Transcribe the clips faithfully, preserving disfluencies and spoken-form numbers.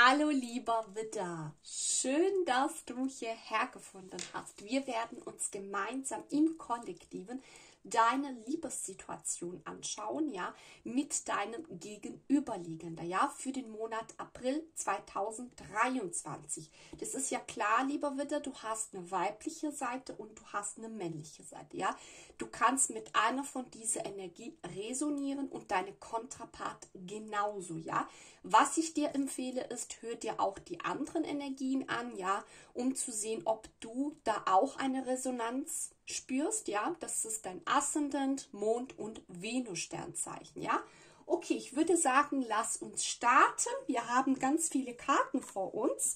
Hallo lieber Widder, schön, dass du hierher gefunden hast. Wir werden uns gemeinsam im Kollektiven deine Liebessituation anschauen, ja, mit deinem Gegenüberliegenden, ja, für den Monat April zweitausenddreiundzwanzig. Das ist ja klar, lieber Widder, du hast eine weibliche Seite und du hast eine männliche Seite, ja. Du kannst mit einer von dieser Energie resonieren und deine Kontrapart genauso, ja. Was ich dir empfehle ist, hör dir auch die anderen Energien an, ja, um zu sehen, ob du da auch eine Resonanz spürst, ja. Das ist dein Aszendent, Mond und Venus-Sternzeichen, ja. Okay, ich würde sagen, lass uns starten. Wir haben ganz viele Karten vor uns.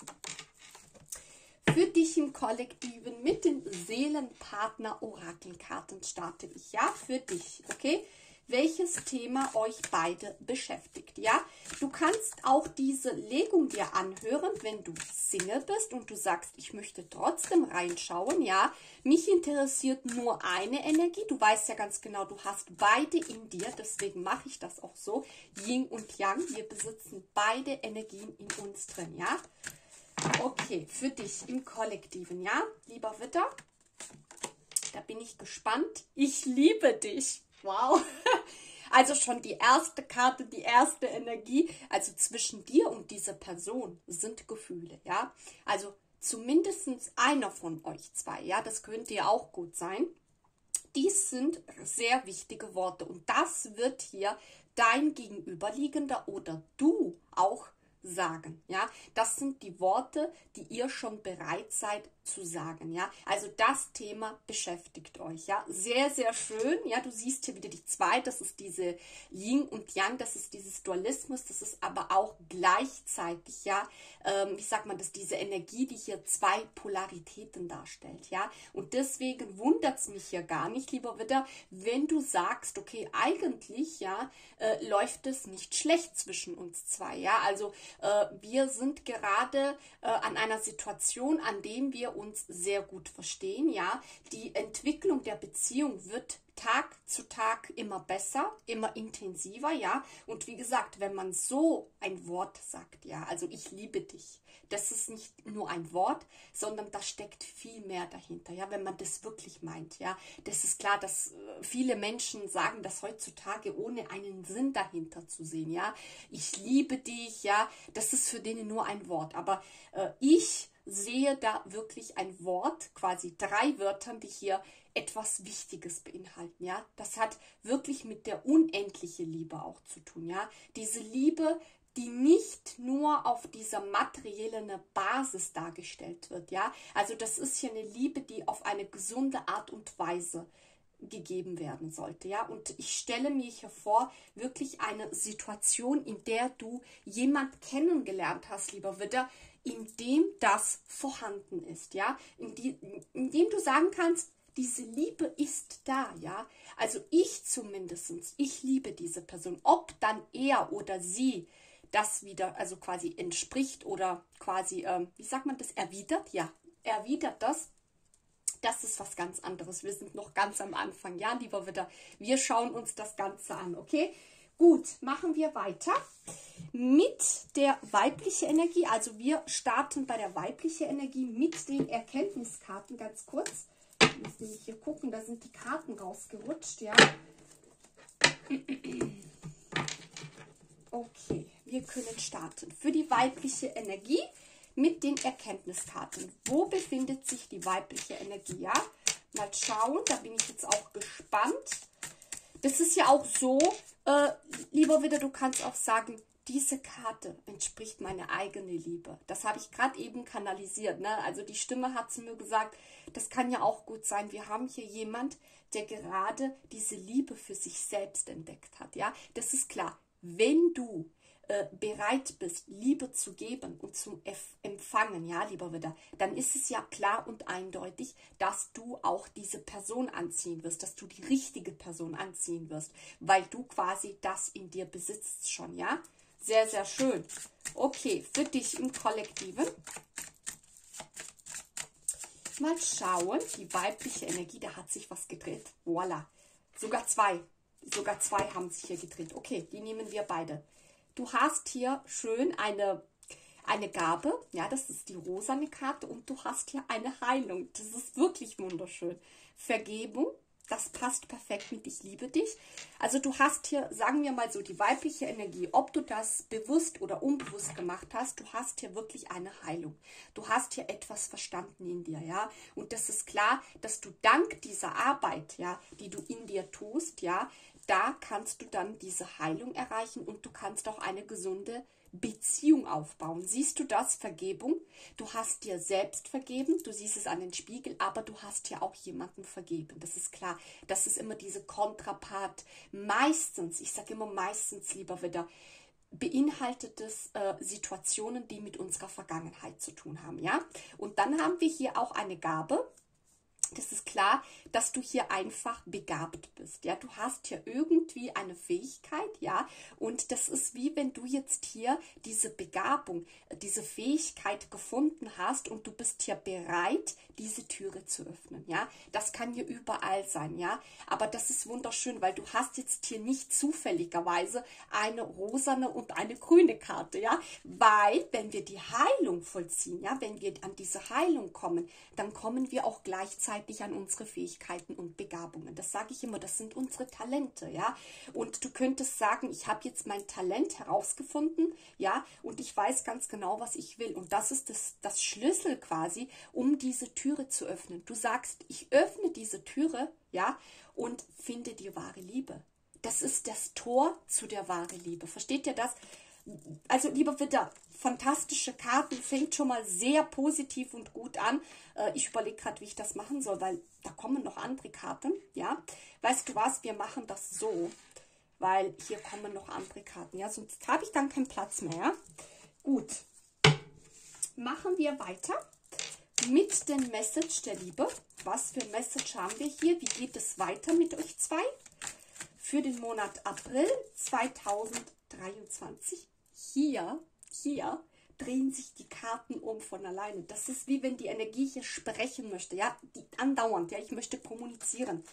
Für dich im Kollektiven mit den Seelenpartner-Orakelkarten starte ich, ja, für dich, okay? Welches Thema euch beide beschäftigt, ja? Du kannst auch diese Legung dir anhören, wenn du Single bist und du sagst, ich möchte trotzdem reinschauen, ja? Mich interessiert nur eine Energie. Du weißt ja ganz genau, du hast beide in dir, deswegen mache ich das auch so. Yin und Yang, wir besitzen beide Energien in uns drin, ja? Okay, für dich im Kollektiven, ja, lieber Widder, da bin ich gespannt. Ich liebe dich. Wow. Also schon die erste Karte, die erste Energie, also zwischen dir und dieser Person sind Gefühle, ja. Also zumindest einer von euch zwei, ja, das könnte ja auch gut sein. Dies sind sehr wichtige Worte und das wird hier dein Gegenüberliegender oder du auch sagen, ja, das sind die Worte, die ihr schon bereit seid zu sagen, ja, also das Thema beschäftigt euch, ja, sehr, sehr schön, ja, du siehst hier wieder die zwei, das ist diese Yin und Yang, das ist dieses Dualismus, das ist aber auch gleichzeitig, ja, ähm, wie sagt man das, diese Energie, die hier zwei Polaritäten darstellt, ja, und deswegen wundert es mich hier gar nicht, lieber Widder, wenn du sagst, okay, eigentlich, ja, äh, läuft es nicht schlecht zwischen uns zwei, ja, also wir sind gerade äh, an einer Situation, an dem wir uns sehr gut verstehen, ja. Die Entwicklung der Beziehung wird Tag zu Tag immer besser, immer intensiver, ja. Und wie gesagt, wenn man so ein Wort sagt, ja, also ich liebe dich, das ist nicht nur ein Wort, sondern da steckt viel mehr dahinter, ja, wenn man das wirklich meint, ja. Das ist klar, dass viele Menschen sagen das heutzutage, ohne einen Sinn dahinter zu sehen, ja. Ich liebe dich, ja, das ist für denen nur ein Wort, aber äh, ich sehe da wirklich ein Wort, quasi drei Wörtern, die hier etwas Wichtiges beinhalten, ja. Das hat wirklich mit der unendlichen Liebe auch zu tun, ja. Diese Liebe, die nicht nur auf dieser materiellen Basis dargestellt wird, ja. Also das ist hier eine Liebe, die auf eine gesunde Art und Weise gegeben werden sollte, ja. Und ich stelle mir hier vor, wirklich eine Situation, in der du jemand kennengelernt hast, lieber Widder, in dem das vorhanden ist, ja. In, die, in dem du sagen kannst, diese Liebe ist da, ja. Also ich zumindest, ich liebe diese Person. Ob dann er oder sie das wieder, also quasi entspricht oder quasi, ähm, wie sagt man das, erwidert, ja, erwidert das. Das ist was ganz anderes. Wir sind noch ganz am Anfang, ja, lieber Widder. Wir schauen uns das Ganze an, okay? Gut, machen wir weiter mit der weiblichen Energie. Also wir starten bei der weiblichen Energie mit den Erkenntniskarten, ganz kurz. Ich muss nämlich hier gucken, da sind die Karten rausgerutscht, ja. Okay, wir können starten. Für die weibliche Energie mit den Erkenntniskarten. Wo befindet sich die weibliche Energie? Ja, mal schauen, da bin ich jetzt auch gespannt. Das ist ja auch so, äh, lieber Widder, du kannst auch sagen, diese Karte entspricht meiner eigenen Liebe. Das habe ich gerade eben kanalisiert, ne? Also die Stimme hat zu mir gesagt, das kann ja auch gut sein. Wir haben hier jemand, der gerade diese Liebe für sich selbst entdeckt hat, ja? Das ist klar. Wenn du äh, bereit bist, Liebe zu geben und zu empfangen, ja, lieber Widder, dann ist es ja klar und eindeutig, dass du auch diese Person anziehen wirst, dass du die richtige Person anziehen wirst, weil du quasi das in dir besitzt schon, ja. Sehr, sehr schön. Okay, für dich im Kollektiven. Mal schauen, die weibliche Energie, da hat sich was gedreht. Voila. Sogar zwei. Sogar zwei haben sich hier gedreht. Okay, die nehmen wir beide. Du hast hier schön eine, eine Gabe, ja, das ist die rosane Karte und du hast hier eine Heilung. Das ist wirklich wunderschön. Vergebung, das passt perfekt mit ich liebe dich. Also du hast hier, sagen wir mal so, die weibliche Energie, ob du das bewusst oder unbewusst gemacht hast, du hast hier wirklich eine Heilung. Du hast hier etwas verstanden in dir, ja. Und das ist klar, dass du dank dieser Arbeit, ja, die du in dir tust, ja, da kannst du dann diese Heilung erreichen und du kannst auch eine gesunde Beziehung aufbauen. Siehst du das? Vergebung. Du hast dir selbst vergeben, du siehst es an den Spiegel, aber du hast ja auch jemandem vergeben. Das ist klar. Das ist immer diese Kontrapart. Meistens, ich sage immer meistens, lieber Widder, beinhaltet es äh, Situationen, die mit unserer Vergangenheit zu tun haben, ja? Und dann haben wir hier auch eine Gabe. Das ist klar, dass du hier einfach begabt bist, ja, du hast hier irgendwie eine Fähigkeit, ja, und das ist wie wenn du jetzt hier diese Begabung, diese Fähigkeit gefunden hast und du bist hier bereit, diese Türe zu öffnen, ja, das kann hier überall sein, ja, aber das ist wunderschön, weil du hast jetzt hier nicht zufälligerweise eine rosane und eine grüne Karte, ja, weil wenn wir die Heilung vollziehen, ja, wenn wir an diese Heilung kommen, dann kommen wir auch gleichzeitig an unsere Fähigkeiten und Begabungen. Das sage ich immer, das sind unsere Talente, ja. Und du könntest sagen, ich habe jetzt mein Talent herausgefunden, ja, und ich weiß ganz genau, was ich will. Und das ist das, das Schlüssel quasi, um diese Türe zu öffnen. Du sagst, ich öffne diese Türe, ja, und finde die wahre Liebe. Das ist das Tor zu der wahren Liebe. Versteht ihr das? Also, lieber Widder, fantastische Karten, fängt schon mal sehr positiv und gut an. Äh, ich überlege gerade, wie ich das machen soll, weil da kommen noch andere Karten, ja. Weißt du was, wir machen das so, weil hier kommen noch andere Karten, ja, sonst habe ich dann keinen Platz mehr, ja? Gut, machen wir weiter mit den Message der Liebe. Was für ein Message haben wir hier? Wie geht es weiter mit euch zwei? Für den Monat April zweitausenddreiundzwanzig. Hier, hier drehen sich die Karten um von alleine. Das ist wie wenn die Energie hier sprechen möchte, ja, die andauernd, ja, ich möchte kommunizieren.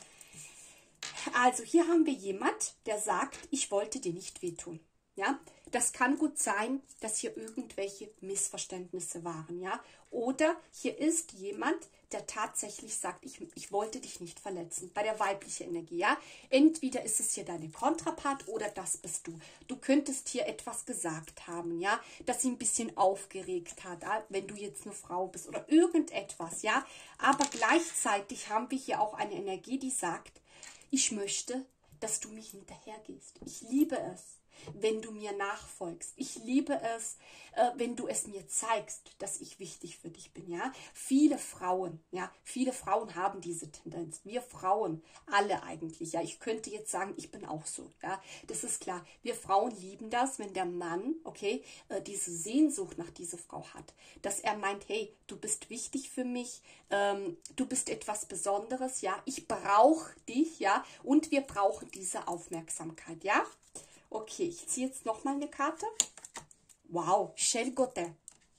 Also hier haben wir jemand, der sagt, ich wollte dir nicht wehtun, ja. Das kann gut sein, dass hier irgendwelche Missverständnisse waren, ja. Oder hier ist jemand, der tatsächlich sagt, ich, ich wollte dich nicht verletzen, bei der weiblichen Energie, ja. Entweder ist es hier deine Kontrapart oder das bist du. Du könntest hier etwas gesagt haben, ja, das sie ein bisschen aufgeregt hat, ja? Wenn du jetzt eine Frau bist oder irgendetwas, ja. Aber gleichzeitig haben wir hier auch eine Energie, die sagt, ich möchte, dass du mich hinterhergehst. Ich liebe es, wenn du mir nachfolgst. Ich liebe es, äh, wenn du es mir zeigst, dass ich wichtig für dich bin, ja. Viele Frauen, ja, viele Frauen haben diese Tendenz. Wir Frauen, alle eigentlich, ja. Ich könnte jetzt sagen, ich bin auch so, ja. Das ist klar. Wir Frauen lieben das, wenn der Mann, okay, äh, diese Sehnsucht nach dieser Frau hat. Dass er meint, hey, du bist wichtig für mich, ähm, du bist etwas Besonderes, ja. Ich brauche dich, ja. Und wir brauchen diese Aufmerksamkeit, ja. Okay, ich ziehe jetzt nochmal eine Karte. Wow, Shelgote.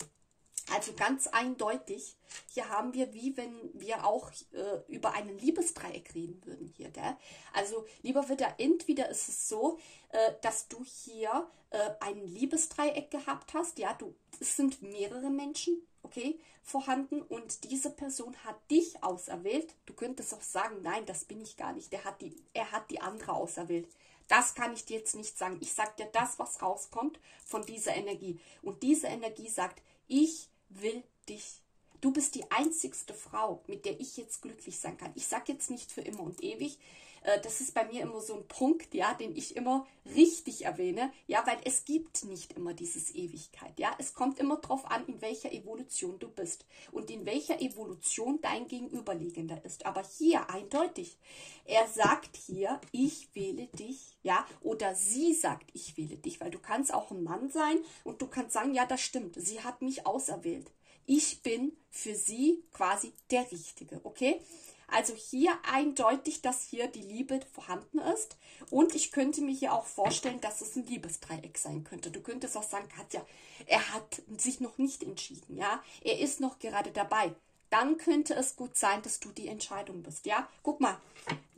Also ganz eindeutig, hier haben wir, wie wenn wir auch äh, über einen Liebesdreieck reden würden hier, gell? Also, lieber Widder, entweder ist es so, äh, dass du hier äh, ein Liebesdreieck gehabt hast, ja, du, es sind mehrere Menschen, okay, vorhanden und diese Person hat dich auserwählt. Du könntest auch sagen, nein, das bin ich gar nicht, der hat die, er hat die andere auserwählt. Das kann ich dir jetzt nicht sagen. Ich sage dir das, was rauskommt von dieser Energie. Und diese Energie sagt, ich will dich. Du bist die einzigste Frau, mit der ich jetzt glücklich sein kann. Ich sage jetzt nicht für immer und ewig. Das ist bei mir immer so ein Punkt, ja, den ich immer richtig erwähne, ja, weil es gibt nicht immer dieses Ewigkeit, ja. Es kommt immer darauf an, in welcher Evolution du bist und in welcher Evolution dein Gegenüberliegender ist. Aber hier eindeutig, er sagt hier, ich wähle dich, ja, oder sie sagt, ich wähle dich, weil du kannst auch ein Mann sein und du kannst sagen, ja, das stimmt, sie hat mich auserwählt. Ich bin für sie quasi der Richtige, okay? Also hier eindeutig, dass hier die Liebe vorhanden ist. Und ich könnte mir hier auch vorstellen, dass es ein Liebesdreieck sein könnte. Du könntest auch sagen, Katja, er hat sich noch nicht entschieden, ja. Er ist noch gerade dabei. Dann könnte es gut sein, dass du die Entscheidung bist, ja. Guck mal,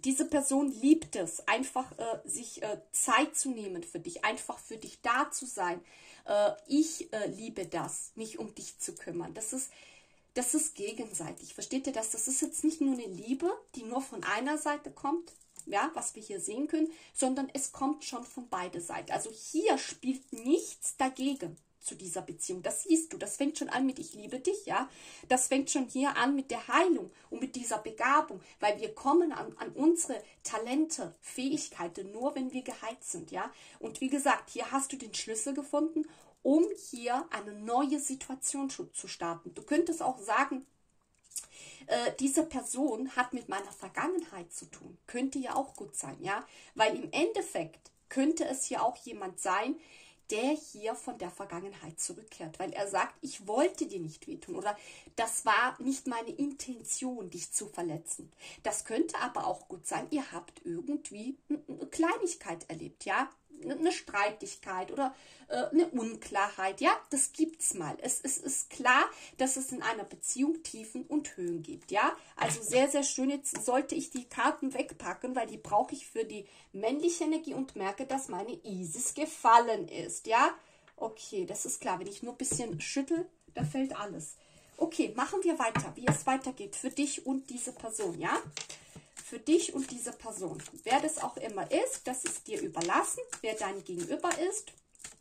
Diese Person liebt es, einfach äh, sich äh, Zeit zu nehmen für dich, einfach für dich da zu sein. Äh, ich äh, liebe das, mich um dich zu kümmern. Das ist, das ist gegenseitig. Versteht ihr das? Das ist jetzt nicht nur eine Liebe, die nur von einer Seite kommt, ja, was wir hier sehen können, sondern es kommt schon von beiden Seiten. Also hier spielt nichts dagegen zu dieser Beziehung. Das siehst du, das fängt schon an mit ich liebe dich, ja. Das fängt schon hier an mit der Heilung und mit dieser Begabung, weil wir kommen an, an unsere Talente, Fähigkeiten nur, wenn wir geheilt sind, ja. Und wie gesagt, hier hast du den Schlüssel gefunden, um hier eine neue Situation zu starten. Du könntest auch sagen, äh, diese Person hat mit meiner Vergangenheit zu tun. Könnte ja auch gut sein, ja. Weil im Endeffekt könnte es hier auch jemand sein, der hier von der Vergangenheit zurückkehrt, weil er sagt, ich wollte dir nicht wehtun oder das war nicht meine Intention, dich zu verletzen. Das könnte aber auch gut sein, ihr habt irgendwie eine Kleinigkeit erlebt, ja, eine Streitigkeit oder äh, eine Unklarheit, ja, das gibt's mal. Es, es ist klar, dass es in einer Beziehung Tiefen und Höhen gibt, ja. Also sehr, sehr schön. Jetzt sollte ich die Karten wegpacken, weil die brauche ich für die männliche Energie und merke, dass meine Isis gefallen ist, ja. Okay, das ist klar. Wenn ich nur ein bisschen schüttel, da fällt alles. Okay, machen wir weiter, wie es weitergeht für dich und diese Person, ja. Für dich und diese Person. Wer das auch immer ist, das ist dir überlassen, wer dein Gegenüber ist.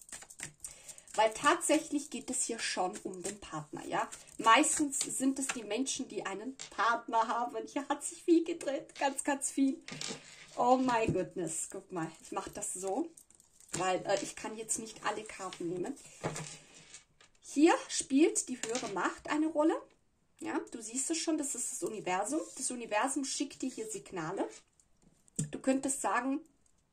Weil tatsächlich geht es hier schon um den Partner, ja. Meistens sind es die Menschen, die einen Partner haben. Hier hat sich viel gedreht, ganz, ganz viel. Oh my goodness, guck mal, ich mache das so, weil äh, ich kann jetzt nicht alle Karten nehmen. Hier spielt die höhere Macht eine Rolle. Ja, du siehst es schon, das ist das Universum. Das Universum schickt dir hier Signale. Du könntest sagen,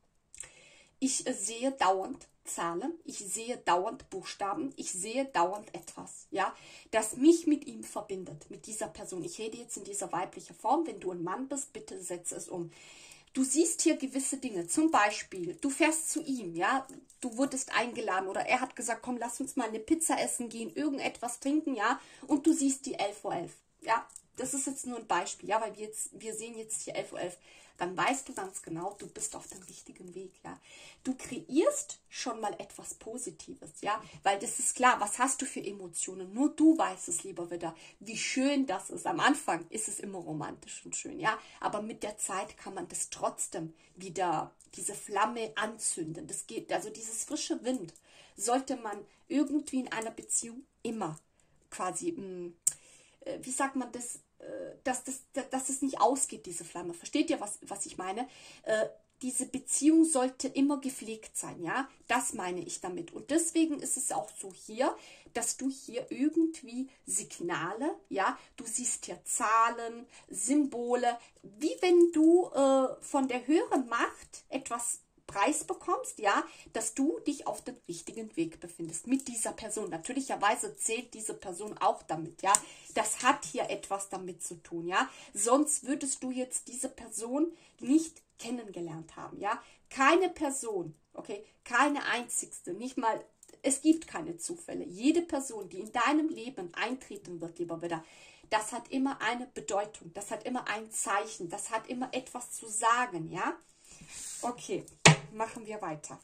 ich sehe dauernd Zahlen, ich sehe dauernd Buchstaben, ich sehe dauernd etwas, ja, das mich mit ihm verbindet, mit dieser Person. Ich rede jetzt in dieser weiblichen Form. Wenn du ein Mann bist, bitte setze es um. Du siehst hier gewisse Dinge, zum Beispiel, du fährst zu ihm, ja, du wurdest eingeladen oder er hat gesagt, komm, lass uns mal eine Pizza essen gehen, irgendetwas trinken, ja, und du siehst die elf Uhr elf, ja, das ist jetzt nur ein Beispiel, ja, weil wir jetzt, wir sehen jetzt hier elf Uhr elf, dann weißt du ganz genau, du bist auf dem richtigen Weg, ja. Du kreierst schon mal etwas Positives, ja, weil das ist klar, was hast du für Emotionen? Nur du weißt es, lieber Widder, wie schön das ist. Am Anfang ist es immer romantisch und schön, ja, aber mit der Zeit kann man das trotzdem wieder, diese Flamme anzünden. Das geht, also dieses frische Wind sollte man irgendwie in einer Beziehung immer quasi, mh, wie sagt man das, dass, das, dass es nicht ausgeht, diese Flamme. Versteht ihr, was, was ich meine? Äh, diese Beziehung sollte immer gepflegt sein, ja? Das meine ich damit. Und deswegen ist es auch so hier, dass du hier irgendwie Signale, ja? Du siehst hier Zahlen, Symbole, wie wenn du äh, von der höheren Macht etwas Preis bekommst, ja, dass du dich auf dem richtigen Weg befindest mit dieser Person. Natürlicherweise zählt diese Person auch damit, ja. Das hat hier etwas damit zu tun, ja. Sonst würdest du jetzt diese Person nicht kennengelernt haben, ja. Keine Person, okay, keine einzigste, nicht mal, es gibt keine Zufälle. Jede Person, die in deinem Leben eintreten wird, lieber Widder, das hat immer eine Bedeutung, das hat immer ein Zeichen, das hat immer etwas zu sagen, ja. Okay, machen wir weiter.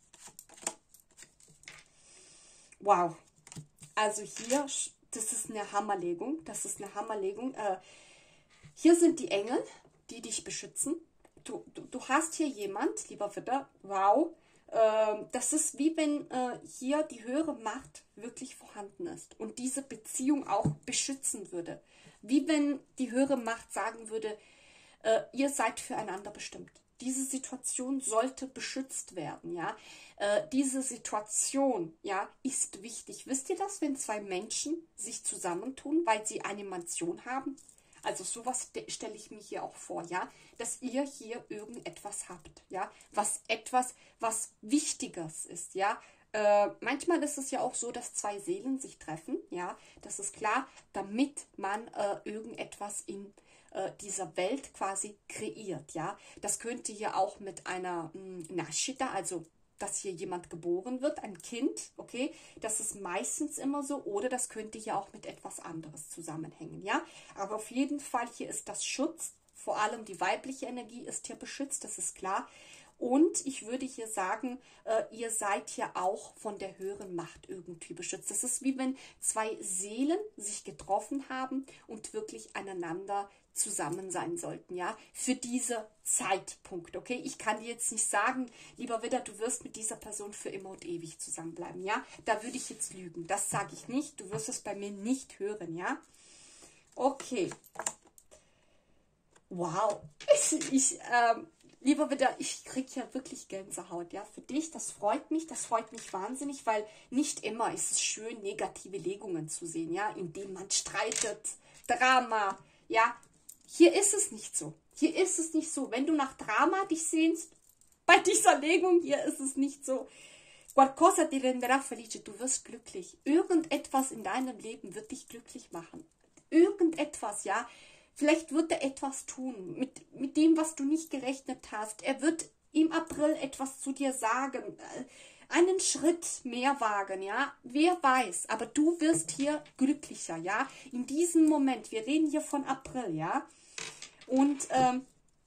Wow, also hier, das ist eine Hammerlegung, das ist eine Hammerlegung. Äh, hier sind die Engel, die dich beschützen. Du, du, du hast hier jemand, lieber Widder, wow, äh, das ist wie wenn äh, hier die höhere Macht wirklich vorhanden ist und diese Beziehung auch beschützen würde. Wie wenn die höhere Macht sagen würde, äh, ihr seid füreinander bestimmt. Diese Situation sollte beschützt werden, ja. Äh, diese Situation, ja, ist wichtig. Wisst ihr das, wenn zwei Menschen sich zusammentun, weil sie eine Mansion haben? Also sowas stelle ich mir hier auch vor, ja, dass ihr hier irgendetwas habt, ja, was etwas, was Wichtiges ist, ja. Äh, manchmal ist es ja auch so, dass zwei Seelen sich treffen, ja, das ist klar, damit man äh, irgendetwas in dieser Welt quasi kreiert, ja. Das könnte hier auch mit einer Nashita, also dass hier jemand geboren wird, ein Kind, okay, das ist meistens immer so, oder das könnte hier auch mit etwas anderes zusammenhängen, ja. Aber auf jeden Fall hier ist das Schutz vor allem die weibliche Energie ist hier beschützt, das ist klar. Und ich würde hier sagen, äh, ihr seid hier auch von der höheren Macht irgendwie beschützt. Das ist wie wenn zwei Seelen sich getroffen haben und wirklich aneinander zusammen sein sollten, ja, für diesen Zeitpunkt, okay? Ich kann dir jetzt nicht sagen, lieber Widder, du wirst mit dieser Person für immer und ewig zusammenbleiben, ja? Da würde ich jetzt lügen, das sage ich nicht, du wirst es bei mir nicht hören, ja? Okay. Wow. Ich, ich ähm, lieber Widder, ich kriege ja wirklich Gänsehaut, ja, für dich, das freut mich, das freut mich wahnsinnig, weil nicht immer ist es schön, negative Legungen zu sehen, ja, indem man streitet, Drama, ja, hier ist es nicht so, hier ist es nicht so, wenn du nach Drama dich sehnst, bei dieser Legung, hier ist es nicht so, qualcosa ti renderà felice, du wirst glücklich, irgendetwas in deinem Leben wird dich glücklich machen, irgendetwas, ja, vielleicht wird er etwas tun, mit, mit dem, was du nicht gerechnet hast. Er wird im April etwas zu dir sagen, einen Schritt mehr wagen, ja. Wer weiß, aber du wirst hier glücklicher, ja. In diesem Moment, wir reden hier von April, ja. Und ähm,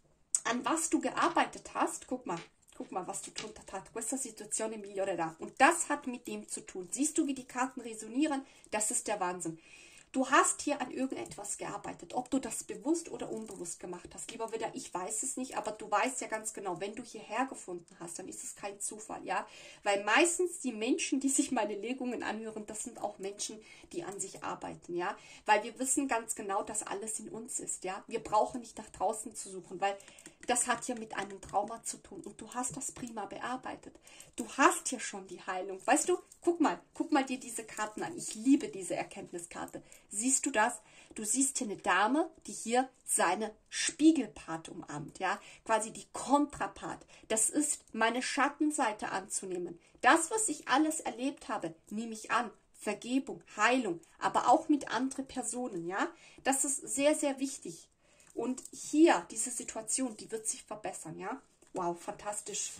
an was du gearbeitet hast, guck mal, guck mal, was du drunter hast. Questa situazione migliorerà. Und das hat mit dem zu tun. Siehst du, wie die Karten resonieren? Das ist der Wahnsinn. Du hast hier an irgendetwas gearbeitet, ob du das bewusst oder unbewusst gemacht hast. Lieber Widder, ich weiß es nicht, aber du weißt ja ganz genau, wenn du hierher gefunden hast, dann ist es kein Zufall, ja. Weil meistens die Menschen, die sich meine Legungen anhören, das sind auch Menschen, die an sich arbeiten, ja. Weil wir wissen ganz genau, dass alles in uns ist, ja. Wir brauchen nicht nach draußen zu suchen, weil das hat ja mit einem Trauma zu tun und du hast das prima bearbeitet. Du hast hier schon die Heilung. Weißt du, guck mal, guck mal dir diese Karten an. Ich liebe diese Erkenntniskarte. Siehst du das? Du siehst hier eine Dame, die hier seine Spiegelpart umarmt, ja, quasi die Kontrapart. Das ist meine Schattenseite anzunehmen. Das, was ich alles erlebt habe, nehme ich an. Vergebung, Heilung, aber auch mit anderen Personen, ja. Das ist sehr, sehr wichtig. Und hier, diese Situation, die wird sich verbessern, ja. Wow, fantastisch.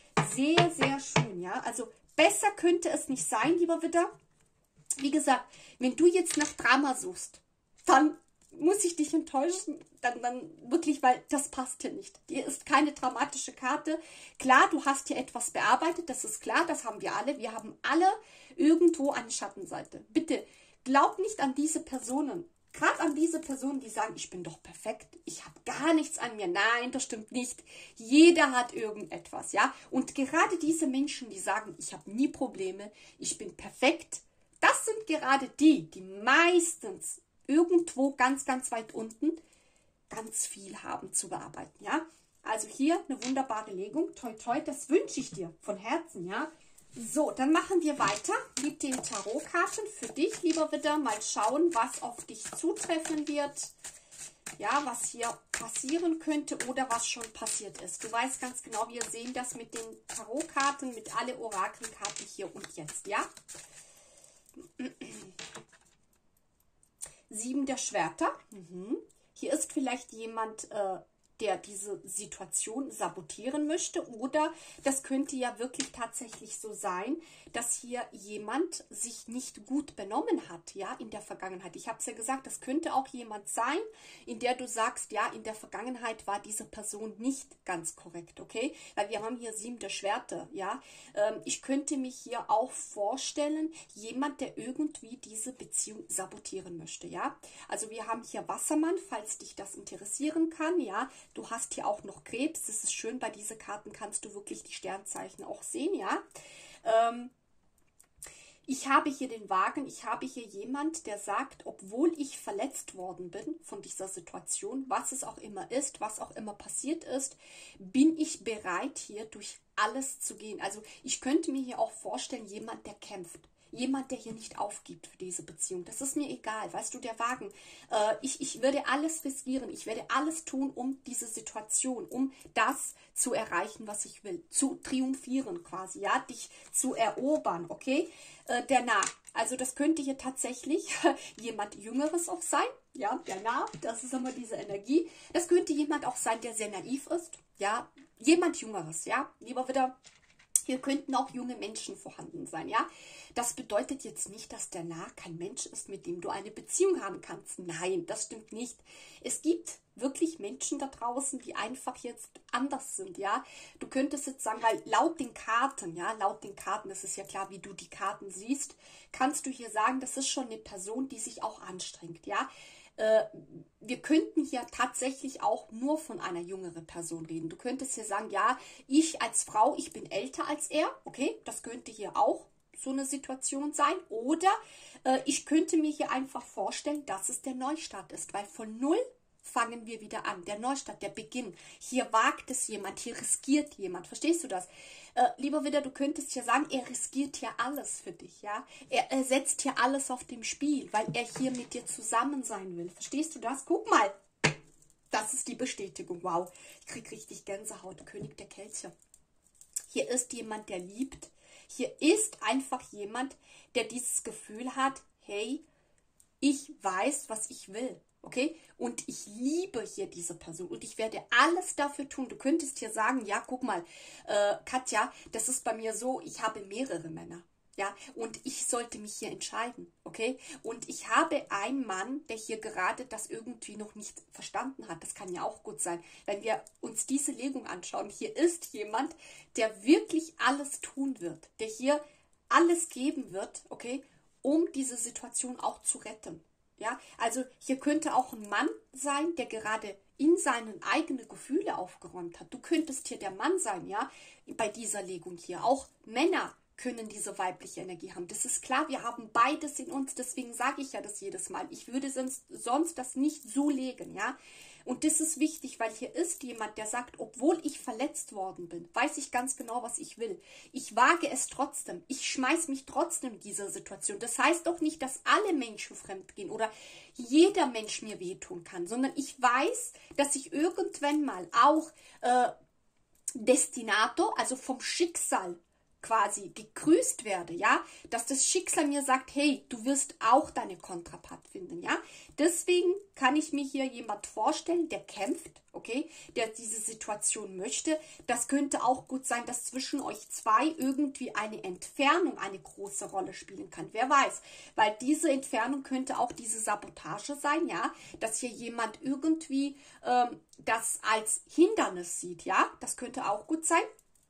Sehr, sehr schön, ja. Also besser könnte es nicht sein, lieber Widder. Wie gesagt, wenn du jetzt nach Drama suchst, dann muss ich dich enttäuschen. Dann, dann wirklich, weil das passt hier nicht. Hier ist keine dramatische Karte. Klar, du hast hier etwas bearbeitet, das ist klar, das haben wir alle. Wir haben alle irgendwo eine Schattenseite. Bitte, glaub nicht an diese Personen. Gerade an diese Personen, die sagen, ich bin doch perfekt, ich habe gar nichts an mir. Nein, das stimmt nicht. Jeder hat irgendetwas, ja. Und gerade diese Menschen, die sagen, ich habe nie Probleme, ich bin perfekt, das sind gerade die, die meistens irgendwo ganz, ganz weit unten ganz viel haben zu bearbeiten, ja. Also hier eine wunderbare Legung. Toi, toi, das wünsche ich dir von Herzen, ja. So, dann machen wir weiter mit den Tarotkarten für dich, lieber Widder. Mal schauen, was auf dich zutreffen wird. Ja, was hier passieren könnte oder was schon passiert ist. Du weißt ganz genau, wir sehen das mit den Tarotkarten, mit alle Orakelkarten hier und jetzt, ja. Sieben der Schwerter. Mhm. Hier ist vielleicht jemand, äh, der diese Situation sabotieren möchte, oder das könnte ja wirklich tatsächlich so sein, dass hier jemand sich nicht gut benommen hat, ja, in der Vergangenheit. Ich habe es ja gesagt, das könnte auch jemand sein, in der du sagst, ja, in der Vergangenheit war diese Person nicht ganz korrekt, okay? Weil wir haben hier sieben der Schwerter, ja. Ähm, ich könnte mich hier auch vorstellen, jemand, der irgendwie diese Beziehung sabotieren möchte, ja. Also wir haben hier Wassermann, falls dich das interessieren kann, ja. Du hast hier auch noch Krebs, das ist schön, bei diesen Karten kannst du wirklich die Sternzeichen auch sehen, ja. Ähm, ich habe hier den Wagen, ich habe hier jemand, der sagt, obwohl ich verletzt worden bin von dieser Situation, was es auch immer ist, was auch immer passiert ist, bin ich bereit, hier durch alles zu gehen. Also ich könnte mir hier auch vorstellen, jemand, der kämpft. Jemand, der hier nicht aufgibt für diese Beziehung. Das ist mir egal. Weißt du, der Wagen. Äh, ich, ich werde alles riskieren. Ich werde alles tun, um diese Situation, um das zu erreichen, was ich will. Zu triumphieren quasi, ja. Dich zu erobern, okay. Äh, der Narr. Also das könnte hier tatsächlich jemand Jüngeres auch sein. Ja, der Narr. Das ist immer diese Energie. Das könnte jemand auch sein, der sehr naiv ist. Ja, jemand Jüngeres, ja. Lieber wieder... Hier könnten auch junge Menschen vorhanden sein, ja. Das bedeutet jetzt nicht, dass der Narr kein Mensch ist, mit dem du eine Beziehung haben kannst. Nein, das stimmt nicht. Es gibt wirklich Menschen da draußen, die einfach jetzt anders sind, ja. Du könntest jetzt sagen, weil laut den Karten, ja, laut den Karten, das ist ja klar, wie du die Karten siehst, kannst du hier sagen, das ist schon eine Person, die sich auch anstrengt, ja. Wir könnten hier tatsächlich auch nur von einer jüngeren Person reden. Du könntest hier sagen, ja, ich als Frau, ich bin älter als er. Okay, das könnte hier auch so eine Situation sein. Oder äh, ich könnte mir hier einfach vorstellen, dass es der Neustart ist. Weil von null fangen wir wieder an. Der Neustart, der Beginn. Hier wagt es jemand, hier riskiert jemand. Verstehst du das? Äh, lieber Widder, du könntest ja sagen, er riskiert hier alles für dich, ja. Er, er setzt hier alles auf dem Spiel, weil er hier mit dir zusammen sein will. Verstehst du das? Guck mal. Das ist die Bestätigung. Wow, ich krieg richtig Gänsehaut. König der Kelche. Hier ist jemand, der liebt. Hier ist einfach jemand, der dieses Gefühl hat, hey, ich weiß, was ich will. Okay? Und ich liebe hier diese Person und ich werde alles dafür tun. Du könntest hier sagen, ja, guck mal, äh, Katja, das ist bei mir so, ich habe mehrere Männer. Ja, und ich sollte mich hier entscheiden, okay? Und ich habe einen Mann, der hier gerade das irgendwie noch nicht verstanden hat. Das kann ja auch gut sein. Wenn wir uns diese Legung anschauen, hier ist jemand, der wirklich alles tun wird, der hier alles geben wird, okay, um diese Situation auch zu retten. Ja, also hier könnte auch ein Mann sein, der gerade in seinen eigenen Gefühle aufgeräumt hat. Du könntest hier der Mann sein, ja, bei dieser Legung hier. Auch Männer können diese weibliche Energie haben. Das ist klar, wir haben beides in uns, deswegen sage ich ja das jedes Mal. Ich würde sonst, sonst das nicht so legen, ja. Und das ist wichtig, weil hier ist jemand, der sagt, obwohl ich verletzt worden bin, weiß ich ganz genau, was ich will. Ich wage es trotzdem. Ich schmeiß mich trotzdem in diese Situation. Das heißt doch nicht, dass alle Menschen fremd gehen oder jeder Mensch mir wehtun kann, sondern ich weiß, dass ich irgendwann mal auch äh, Destinator, also vom Schicksal quasi gegrüßt werde, ja, dass das Schicksal mir sagt, hey, du wirst auch deine Kontrapart finden, ja. Deswegen kann ich mir hier jemand vorstellen, der kämpft, okay, der diese Situation möchte. Das könnte auch gut sein, dass zwischen euch zwei irgendwie eine Entfernung eine große Rolle spielen kann. Wer weiß, weil diese Entfernung könnte auch diese Sabotage sein, ja, dass hier jemand irgendwie ähm, das als Hindernis sieht, ja, das könnte auch gut sein.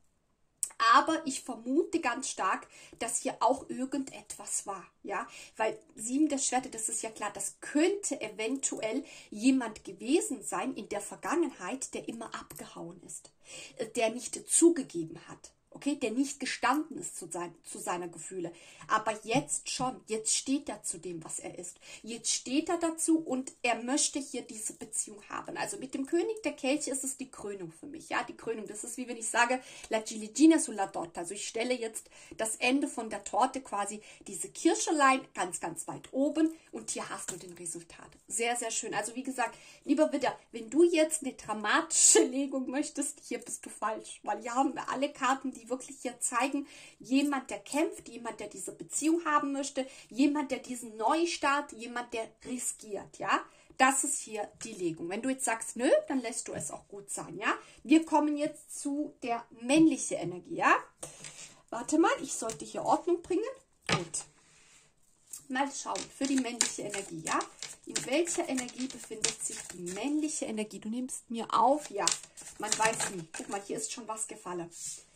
Aber ich vermute ganz stark, dass hier auch irgendetwas war, ja, weil sieben der Schwerter, das ist ja klar, das könnte eventuell jemand gewesen sein in der Vergangenheit, der immer abgehauen ist, der nicht zugegeben hat. Okay, der nicht gestanden ist zu, sein, zu seiner Gefühle. Aber jetzt schon, jetzt steht er zu dem, was er ist. Jetzt steht er dazu und er möchte hier diese Beziehung haben. Also mit dem König der Kelche ist es die Krönung für mich. Ja, die Krönung, das ist wie wenn ich sage, la ciliegina sulla torta. Also ich stelle jetzt das Ende von der Torte quasi, diese Kirschelein ganz, ganz weit oben und hier hast du den Resultat. Sehr, sehr schön. Also wie gesagt, lieber Widder, wenn du jetzt eine dramatische Legung möchtest, hier bist du falsch. Weil hier haben wir alle Karten, die wirklich hier zeigen, jemand, der kämpft, jemand, der diese Beziehung haben möchte, jemand, der diesen Neustart, jemand, der riskiert, ja. Das ist hier die Legung. Wenn du jetzt sagst, nö, dann lässt du es auch gut sein, ja. Wir kommen jetzt zu der männlichen Energie, ja. Warte mal, ich sollte hier Ordnung bringen. Gut. Mal schauen, für die männliche Energie, ja. In welcher Energie befindet sich die männliche Energie? Du nimmst mir auf, ja. Man weiß nie. Guck mal, hier ist schon was gefallen.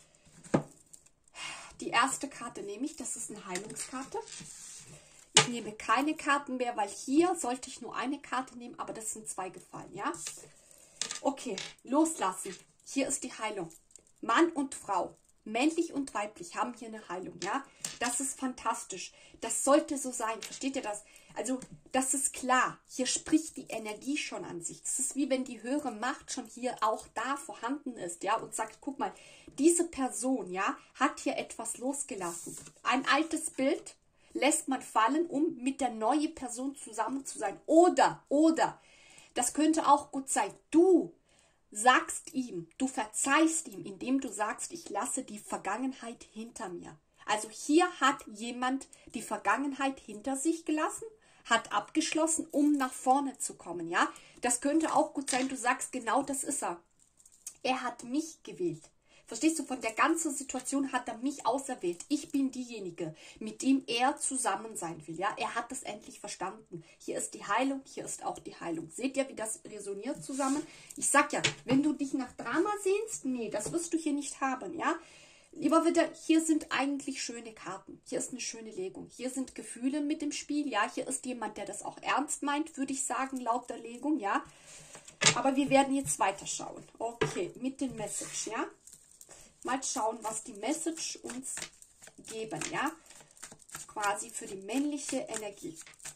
Die erste Karte nehme ich, das ist eine Heilungskarte. Ich nehme keine Karten mehr, weil hier sollte ich nur eine Karte nehmen, aber das sind zwei gefallen, ja? Okay, loslassen. Hier ist die Heilung. Mann und Frau, männlich und weiblich, haben hier eine Heilung, ja? Das ist fantastisch. Das sollte so sein, versteht ihr das? Also, das ist klar. Hier spricht die Energie schon an sich. Das ist wie wenn die höhere Macht schon hier auch da vorhanden ist, ja, und sagt, guck mal, diese Person, ja, hat hier etwas losgelassen. Ein altes Bild lässt man fallen, um mit der neuen Person zusammen zu sein. Oder, oder, das könnte auch gut sein, du sagst ihm, du verzeihst ihm, indem du sagst, ich lasse die Vergangenheit hinter mir. Also hier hat jemand die Vergangenheit hinter sich gelassen, hat abgeschlossen, um nach vorne zu kommen, ja. Das könnte auch gut sein, du sagst, genau das ist er. Er hat mich gewählt. Verstehst du, von der ganzen Situation hat er mich auserwählt. Ich bin diejenige, mit dem er zusammen sein will. Ja, er hat es endlich verstanden. Hier ist die Heilung, hier ist auch die Heilung. Seht ihr, wie das resoniert zusammen? Ich sag ja, wenn du dich nach Drama sehnst, nee, das wirst du hier nicht haben, ja. Lieber Widder, hier sind eigentlich schöne Karten. Hier ist eine schöne Legung. Hier sind Gefühle mit im Spiel. Ja, hier ist jemand, der das auch ernst meint, würde ich sagen, laut der Legung, ja. Aber wir werden jetzt weiterschauen. Okay, mit den Message, ja. Mal schauen, was die Message uns geben, ja. Quasi für die männliche Energie.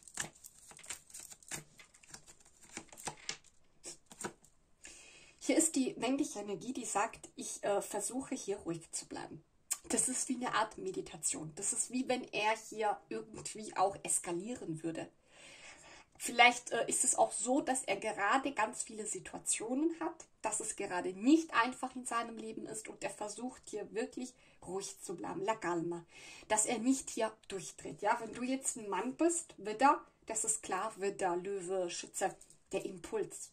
Hier ist die männliche Energie, die sagt, ich äh, versuche hier ruhig zu bleiben. Das ist wie eine Art Meditation. Das ist wie wenn er hier irgendwie auch eskalieren würde. Vielleicht äh, ist es auch so, dass er gerade ganz viele Situationen hat, dass es gerade nicht einfach in seinem Leben ist und er versucht hier wirklich ruhig zu bleiben, la calma, dass er nicht hier durchdreht. Ja, wenn du jetzt ein Mann bist, Widder, das ist klar, Widder, Löwe, Schütze, der Impuls.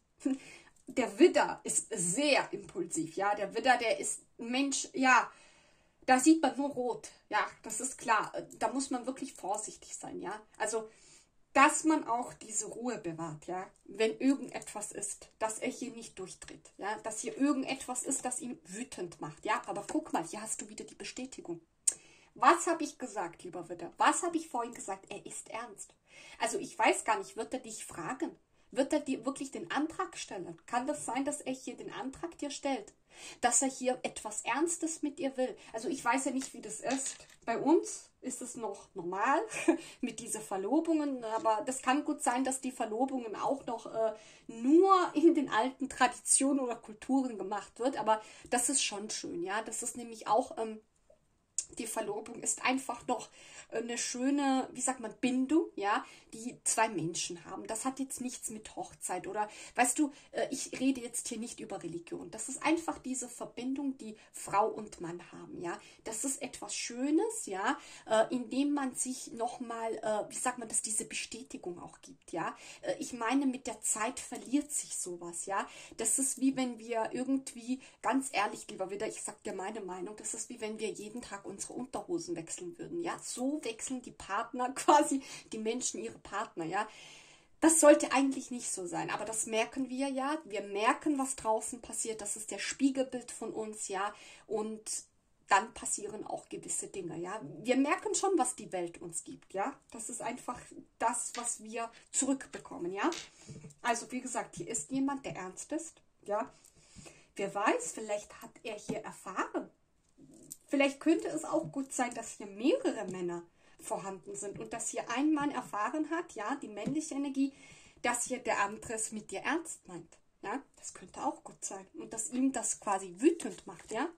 Der Widder ist sehr impulsiv, ja, der Widder, der ist ein Mensch, ja, da sieht man nur rot, ja, das ist klar, da muss man wirklich vorsichtig sein, ja, also, dass man auch diese Ruhe bewahrt, ja, wenn irgendetwas ist, dass er hier nicht durchdreht, ja, dass hier irgendetwas ist, das ihn wütend macht, ja, aber guck mal, hier hast du wieder die Bestätigung. Was habe ich gesagt, lieber Widder, was habe ich vorhin gesagt, er ist ernst, also ich weiß gar nicht, wird er dich fragen? Wird er dir wirklich den Antrag stellen? Kann das sein, dass er hier den Antrag dir stellt? Dass er hier etwas Ernstes mit dir will? Also ich weiß ja nicht, wie das ist. Bei uns ist es noch normal mit diesen Verlobungen, aber das kann gut sein, dass die Verlobungen auch noch äh, nur in den alten Traditionen oder Kulturen gemacht wird. Aber das ist schon schön, ja. Das ist nämlich auch... Ähm, Die Verlobung ist einfach noch eine schöne, wie sagt man, Bindung, ja, die zwei Menschen haben. Das hat jetzt nichts mit Hochzeit oder, weißt du, ich rede jetzt hier nicht über Religion. Das ist einfach diese Verbindung, die Frau und Mann haben, ja. Das ist etwas Schönes, ja, indem man sich nochmal, wie sagt man das, diese Bestätigung auch gibt, ja. Ich meine, mit der Zeit verliert sich sowas, ja. Das ist wie wenn wir irgendwie, ganz ehrlich, lieber Widder, ich sag dir meine Meinung, das ist wie wenn wir jeden Tag unsere Unterhosen wechseln würden, ja. So wechseln die Partner quasi, die Menschen ihre Partner, ja. Das sollte eigentlich nicht so sein, aber das merken wir ja. Wir merken, was draußen passiert. Das ist der Spiegelbild von uns, ja. Und dann passieren auch gewisse Dinge, ja. Wir merken schon, was die Welt uns gibt, ja. Das ist einfach das, was wir zurückbekommen, ja. Also wie gesagt, hier ist jemand, der ernst ist, ja. Wer weiß, vielleicht hat er hier erfahren. Vielleicht könnte es auch gut sein, dass hier mehrere Männer vorhanden sind und dass hier ein Mann erfahren hat, ja, die männliche Energie, dass hier der andere es mit dir ernst meint, ja, das könnte auch gut sein und dass ihm das quasi wütend macht, ja.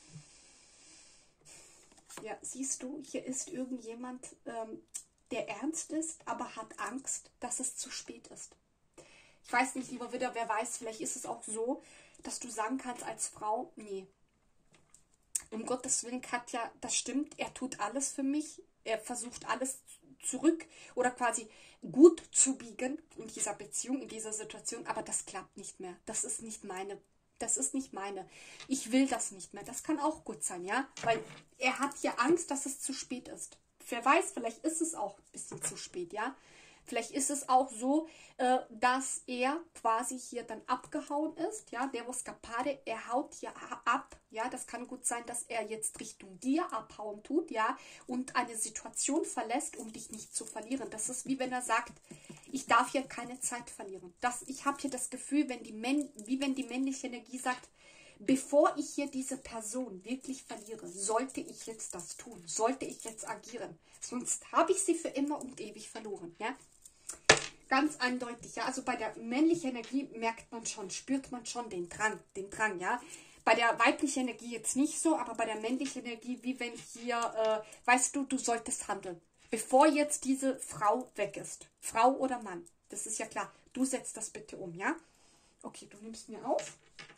Ja, siehst du, hier ist irgendjemand, ähm, der ernst ist, aber hat Angst, dass es zu spät ist. Ich weiß nicht, lieber Widder, wer weiß, vielleicht ist es auch so, dass du sagen kannst als Frau, nee, um Gottes Willen, Katja, das stimmt, er tut alles für mich, er versucht alles zurück oder quasi gut zu biegen in dieser Beziehung, in dieser Situation, aber das klappt nicht mehr. Das ist nicht meine, das ist nicht meine. Ich will das nicht mehr. Das kann auch gut sein, ja, weil er hat ja Angst, dass es zu spät ist. Wer weiß, vielleicht ist es auch ein bisschen zu spät, ja. Vielleicht ist es auch so, äh, dass er quasi hier dann abgehauen ist, ja, der Escapade, er haut hier ab, ja, das kann gut sein, dass er jetzt Richtung dir abhauen tut, ja, und eine Situation verlässt, um dich nicht zu verlieren. Das ist wie wenn er sagt, ich darf hier keine Zeit verlieren. Das, ich habe hier das Gefühl, wenn die Männ, wie wenn die männliche Energie sagt, bevor ich hier diese Person wirklich verliere, sollte ich jetzt das tun, sollte ich jetzt agieren, sonst habe ich sie für immer und ewig verloren, ja. Ganz eindeutig, ja, also bei der männlichen Energie merkt man schon, spürt man schon den Drang, den Drang, ja. Bei der weiblichen Energie jetzt nicht so, aber bei der männlichen Energie, wie wenn hier, äh, weißt du, du solltest handeln, bevor jetzt diese Frau weg ist. Frau oder Mann, das ist ja klar, du setzt das bitte um, ja. Okay, du nimmst mir auf.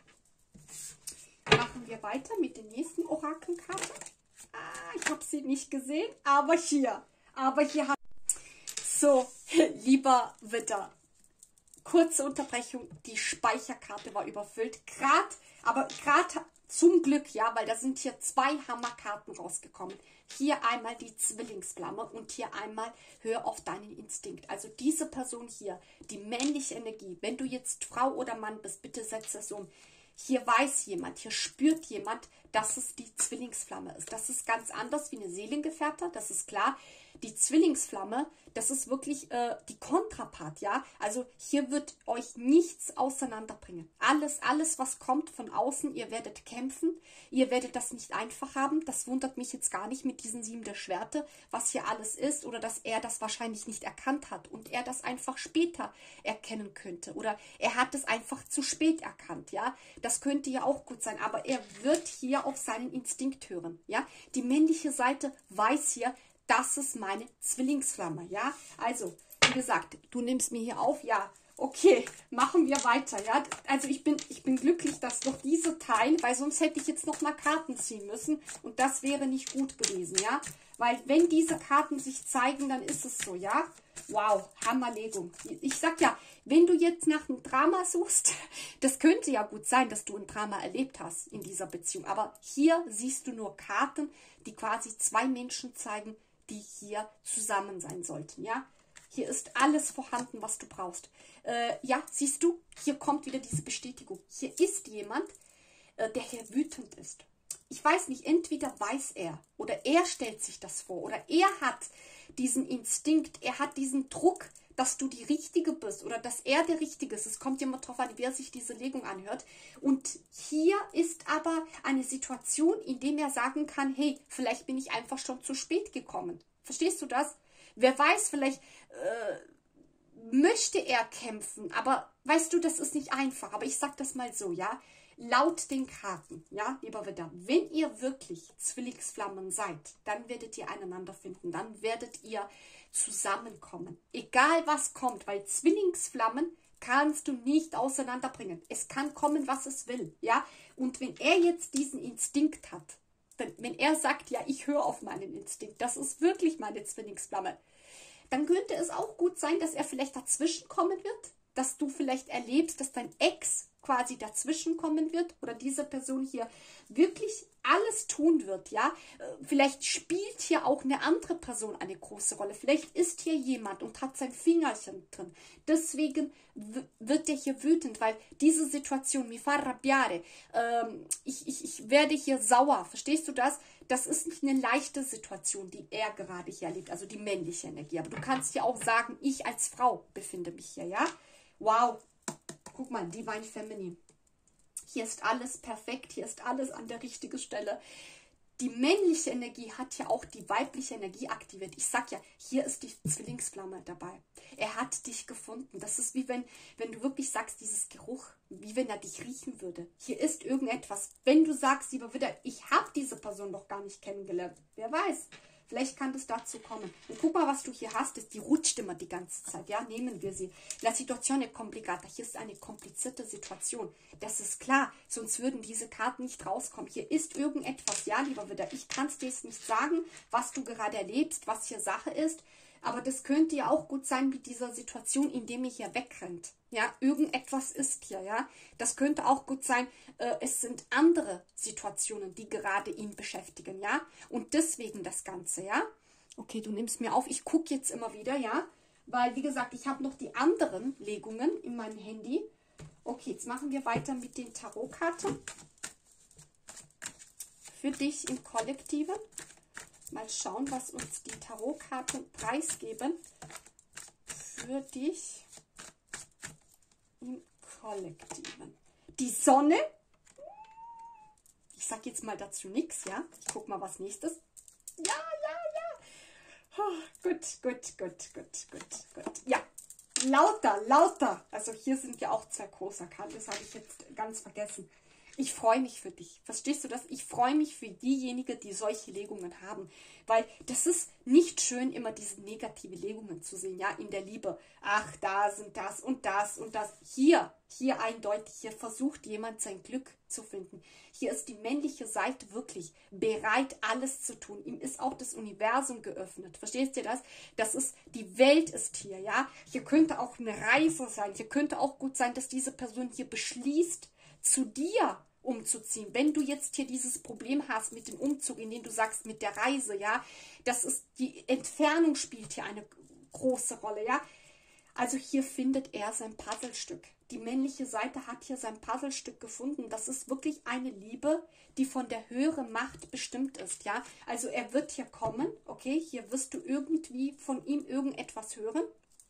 Machen wir weiter mit den nächsten Orakelkarten. Ah, ich habe sie nicht gesehen, aber hier, aber hier haben so, lieber Widder, kurze Unterbrechung, die Speicherkarte war überfüllt, gerade, aber gerade Zum Glück, ja, weil da sind hier zwei Hammerkarten rausgekommen. Hier einmal die Zwillingsflamme und hier einmal hör auf deinen Instinkt. Also diese Person hier, die männliche Energie, wenn du jetzt Frau oder Mann bist, bitte setz das um. Hier weiß jemand, hier spürt jemand, dass es die Zwillingsflamme ist. Das ist ganz anders wie eine Seelengefährte, das ist klar. Die Zwillingsflamme, das ist wirklich äh, die Kontrapart, ja. Also hier wird euch nichts auseinanderbringen. Alles, alles, was kommt von außen, ihr werdet kämpfen, ihr werdet das nicht einfach haben. Das wundert mich jetzt gar nicht mit diesen sieben der Schwerte, was hier alles ist, oder dass er das wahrscheinlich nicht erkannt hat und er das einfach später erkennen könnte. Oder er hat es einfach zu spät erkannt, ja. Das könnte ja auch gut sein, aber er wird hier auf seinen Instinkt hören, ja. Die männliche Seite weiß hier, das ist meine Zwillingsflamme, ja. Also, wie gesagt, du nimmst mir hier auf, ja. Okay, machen wir weiter, ja. Also ich bin, ich bin glücklich, dass noch diese Teil, weil sonst hätte ich jetzt noch mal Karten ziehen müssen und das wäre nicht gut gewesen, ja. Weil wenn diese Karten sich zeigen, dann ist es so, ja. Wow, Hammerlegung. Ich sag ja, wenn du jetzt nach einem Drama suchst, das könnte ja gut sein, dass du ein Drama erlebt hast in dieser Beziehung. Aber hier siehst du nur Karten, die quasi zwei Menschen zeigen, die hier zusammen sein sollten, ja. Hier ist alles vorhanden, was du brauchst. Äh, ja, siehst du, hier kommt wieder diese Bestätigung. Hier ist jemand, äh, der hier wütend ist. Ich weiß nicht, entweder weiß er oder er stellt sich das vor oder er hat diesen Instinkt, er hat diesen Druck, dass du die Richtige bist oder dass er der Richtige ist. Es kommt immer darauf an, wer sich diese Legung anhört. Und hier ist aber eine Situation, in der er sagen kann, hey, vielleicht bin ich einfach schon zu spät gekommen. Verstehst du das? Wer weiß, vielleicht äh, möchte er kämpfen, aber weißt du, das ist nicht einfach. Aber ich sag das mal so, ja, laut den Karten, ja, lieber Widder, wenn ihr wirklich Zwillingsflammen seid, dann werdet ihr einander finden, dann werdet ihr zusammenkommen. Egal was kommt, weil Zwillingsflammen kannst du nicht auseinanderbringen. Es kann kommen, was es will, ja. Und wenn er jetzt diesen Instinkt hat, dann, wenn er sagt, ja, ich höre auf meinen Instinkt, das ist wirklich meine Zwillingsflamme, dann könnte es auch gut sein, dass er vielleicht dazwischen kommen wird, dass du vielleicht erlebst, dass dein Ex quasi dazwischen kommen wird oder diese Person hier wirklich alles tun wird, ja. Vielleicht spielt hier auch eine andere Person eine große Rolle. Vielleicht ist hier jemand und hat sein Fingerchen drin. Deswegen wird der hier wütend, weil diese Situation, mi fa arrabbiare, ähm, ich, ich, ich werde hier sauer, verstehst du das? Das ist nicht eine leichte Situation, die er gerade hier erlebt, also die männliche Energie. Aber du kannst ja auch sagen, ich als Frau befinde mich hier, ja. Wow, guck mal, Divine Feminine. Hier ist alles perfekt, hier ist alles an der richtigen Stelle. Die männliche Energie hat ja auch die weibliche Energie aktiviert. Ich sag ja, hier ist die Zwillingsflamme dabei. Er hat dich gefunden. Das ist wie wenn, wenn du wirklich sagst, dieses Geruch, wie wenn er dich riechen würde. Hier ist irgendetwas. Wenn du sagst, lieber Widder, ich habe diese Person noch gar nicht kennengelernt. Wer weiß. Vielleicht kann das dazu kommen. Und guck mal, was du hier hast. Ist, die rutscht immer die ganze Zeit. Ja, nehmen wir sie. La situazione è complicata. Hier ist eine komplizierte Situation. Das ist klar. Sonst würden diese Karten nicht rauskommen. Hier ist irgendetwas. Ja, lieber Widder, ich kann es dir jetzt nicht sagen, was du gerade erlebst, was hier Sache ist. Aber das könnte ja auch gut sein mit dieser Situation, in dem ihr hier wegrennt. Ja, irgendetwas ist hier, ja. Das könnte auch gut sein, äh, es sind andere Situationen, die gerade ihn beschäftigen, ja. Und deswegen das Ganze, ja. Okay, du nimmst mir auf, ich gucke jetzt immer wieder, ja. Weil, wie gesagt, ich habe noch die anderen Legungen in meinem Handy. Okay, jetzt machen wir weiter mit den Tarotkarten. Für dich im Kollektiven. Mal schauen, was uns die Tarotkarten preisgeben. Für dich im Kollektiven. Die Sonne. Ich sage jetzt mal dazu nichts, ja. Ich gucke mal, was nächstes. Ja, ja, ja. Oh, gut, gut, gut, gut, gut, gut. Ja, lauter, lauter. Also hier sind ja auch zwei große Karten. Das habe ich jetzt ganz vergessen. Ich freue mich für dich. Verstehst du das? Ich freue mich für diejenigen, die solche Legungen haben. Weil das ist nicht schön, immer diese negative Legungen zu sehen, ja, in der Liebe. Ach, da sind das und das und das. Hier, hier eindeutig, hier versucht jemand sein Glück zu finden. Hier ist die männliche Seite wirklich bereit, alles zu tun. Ihm ist auch das Universum geöffnet. Verstehst du das? Das ist, die Welt ist hier, ja. Hier könnte auch eine Reise sein. Hier könnte auch gut sein, dass diese Person hier beschließt, zu dir umzuziehen. Wenn du jetzt hier dieses Problem hast mit dem Umzug, in dem du sagst, mit der Reise, ja, das ist, die Entfernung spielt hier eine große Rolle, ja. Also hier findet er sein Puzzlestück. Die männliche Seite hat hier sein Puzzlestück gefunden. Das ist wirklich eine Liebe, die von der höheren Macht bestimmt ist, ja. Also er wird hier kommen, okay, hier wirst du irgendwie von ihm irgendetwas hören.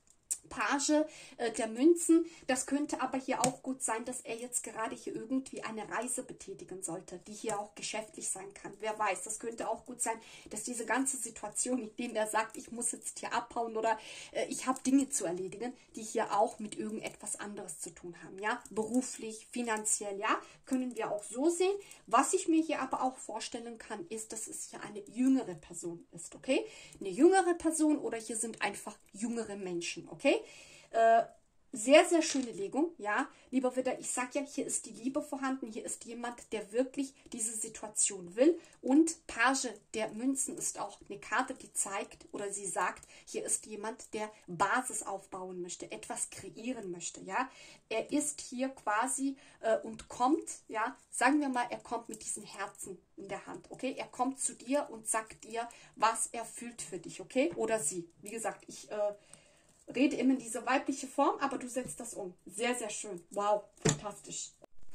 Page äh, der Münzen, das könnte aber hier auch gut sein, dass er jetzt gerade hier irgendwie eine Reise betätigen sollte, die hier auch geschäftlich sein kann. Wer weiß, das könnte auch gut sein, dass diese ganze Situation, in dem er sagt, ich muss jetzt hier abhauen oder äh, ich habe Dinge zu erledigen, die hier auch mit irgendetwas anderes zu tun haben, ja, beruflich, finanziell, ja, können wir auch so sehen. Was ich mir hier aber auch vorstellen kann, ist, dass es hier eine jüngere Person ist, okay, eine jüngere Person oder hier sind einfach jüngere Menschen, okay. Äh, sehr, sehr schöne Legung, ja. Lieber Widder, ich sage ja, hier ist die Liebe vorhanden, hier ist jemand, der wirklich diese Situation will. Und Page der Münzen ist auch eine Karte, die zeigt oder sie sagt, hier ist jemand, der Basis aufbauen möchte, etwas kreieren möchte, ja. Er ist hier quasi äh, und kommt, ja, sagen wir mal, er kommt mit diesem Herzen in der Hand, okay. Er kommt zu dir und sagt dir, was er fühlt für dich, okay. Oder sie. Wie gesagt, ich... Äh, rede immer in diese weibliche Form, aber du setzt das um. Sehr, sehr schön. Wow, fantastisch.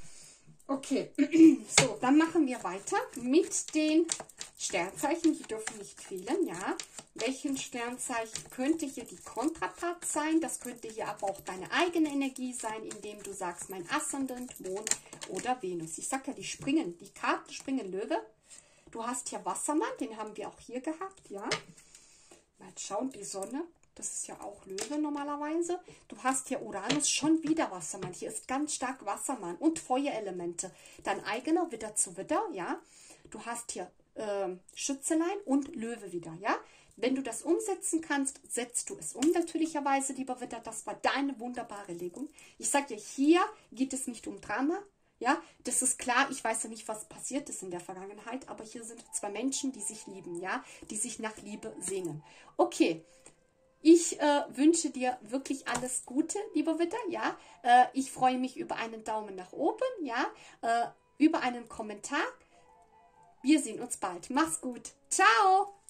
Okay, so, dann machen wir weiter mit den Sternzeichen. Die dürfen nicht fehlen, ja. Welchen Sternzeichen könnte hier die Kontrapart sein? Das könnte hier aber auch deine eigene Energie sein, indem du sagst, mein Aszendent, Mond oder Venus. Ich sage ja, die springen, die Karten springen Löwe. Du hast hier Wassermann, den haben wir auch hier gehabt, ja. Mal schauen, die Sonne. Das ist ja auch Löwe normalerweise. Du hast hier Uranus, schon wieder Wassermann. Hier ist ganz stark Wassermann und Feuerelemente. Dein eigener Widder zu Widder, ja. Du hast hier äh, Schützelein und Löwe wieder, ja. Wenn du das umsetzen kannst, setzt du es um natürlicherweise, lieber Widder. Das war deine wunderbare Legung. Ich sage dir, hier geht es nicht um Drama. Ja, das ist klar, ich weiß ja nicht, was passiert ist in der Vergangenheit, aber hier sind zwei Menschen, die sich lieben, ja, die sich nach Liebe sehnen. Okay. Ich äh, wünsche dir wirklich alles Gute, lieber Widder, ja. Äh, ich freue mich über einen Daumen nach oben, ja, äh, über einen Kommentar. Wir sehen uns bald. Mach's gut. Ciao!